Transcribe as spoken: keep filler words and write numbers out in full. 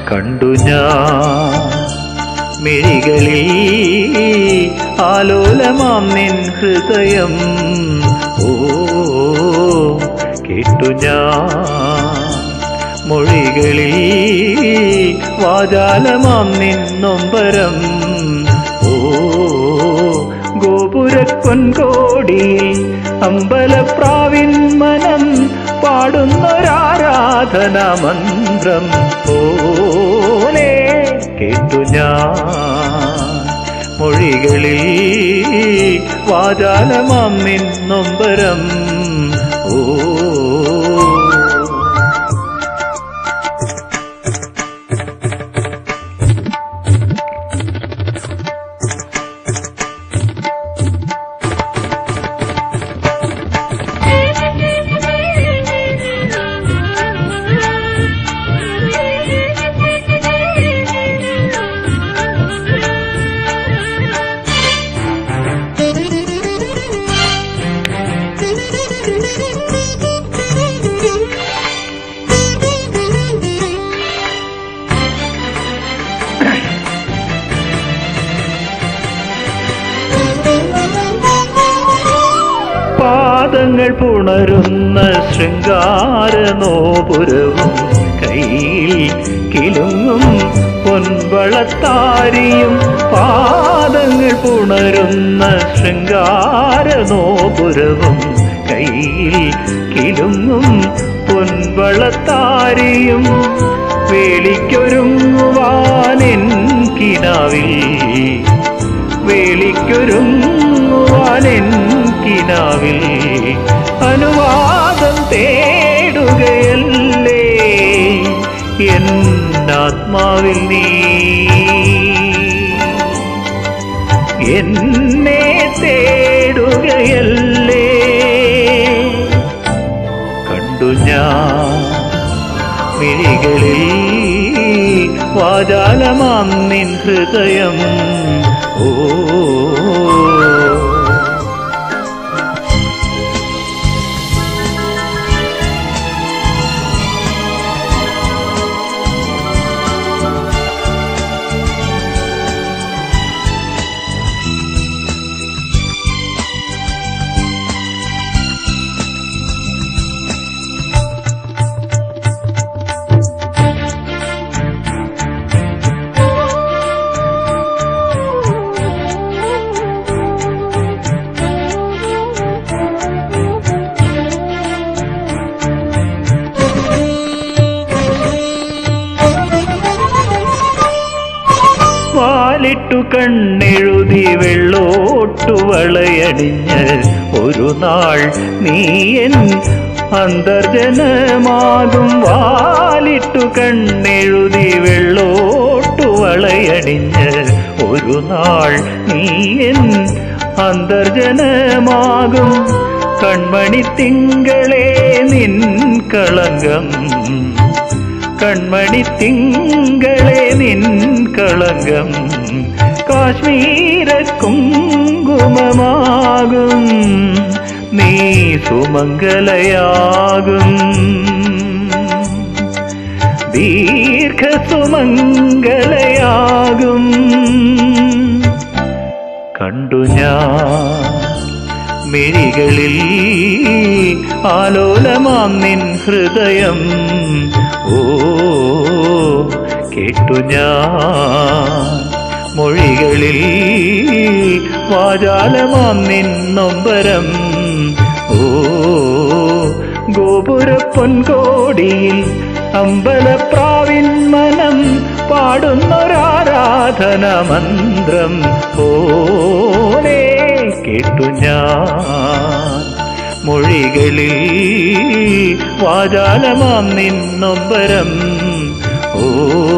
കണ്ടു ഞാൻ മിഴികളിൽ ആലോലമാം നിൻ ഹൃദയം. ഓ കേട്ടു ഞാൻ മൊഴികളിൽ വാചാലമാം നിൻ നൊമ്പരം. ഓ ഗോപുരപ്പൊൻകോടിയിൽ അമ്പലപ്രാവിൻ മനം പാടുന്നൊരാരാധനാ മന്ത്രം പോലെ കേട്ടു ഞാൻ മൊഴികളിൽ വാചാലമാം നിൻ നൊമ്പരം. ഓ പാദങ്ങൾ പുണരുന്ന ശൃംഗാരനോപുരവും കയ്യിൽ കിലുങ്ങും പൊൻവളത്താരിയും. പാദങ്ങൾ പുണരുന്ന ശൃംഗാരനോപുരവും കയ്യിൽ കിലുങ്ങും പൊൻവളത്താരിയും. വേളിക്കൊരുങ്ങുവാനെൻ കിനാവിൽ വേളിക്കൊരുങ്ങുവാനെൻ കിനാവിൽ അനുവാദം തേടുകയല്ലേ എന്നാത്മാവിൽ നീ. എന്നെ തേടുകയല്ലേ കണ്ടു ഞാൻ മിഴികളിൽ വാചാലമാം നിൻ ഹൃദയം. ഓ വാലിട്ടു കണ്ണെഴുതി വെള്ളോട്ടു വളയണിഞ്ഞ് ഒരു നാൾ നീയൻ അന്തർജനമാകും. വാലിട്ടു കണ്ണെഴുതി വെള്ളോട്ടു വളയണിഞ്ഞ് ഒരു നാൾ നീയൻ അന്തർജനമാകും. കൺമണി തിങ്കളേ നിൻ കളങ്കം കൺമണി തിങ്കളേ നിൻ കളങ്കം കാശ്മീര കുങ്കുമമാകും. നീ സുമംഗലയാകും ദീർഘ സുമംഗലയാകും. കണ്ടു ഞാൻ മിഴികളിൽ ആലോലമാം നിൻ ഹൃദയം. ഓ കേട്ടു ഞാൻ മൊഴികളിൽ വാചാലമാം നിൻ നൊമ്പരം. ഓ ഗോപുരപ്പൊൻകോടിയിൽ അമ്പലപ്രാവിൻ മനം പാടുന്നൊരാരാധന മന്ത്രം പോലെ കേട്ടു ഞാൻ മൊഴികളിൽ വാചാലമാം നിൻ നൊമ്പരം. ഓ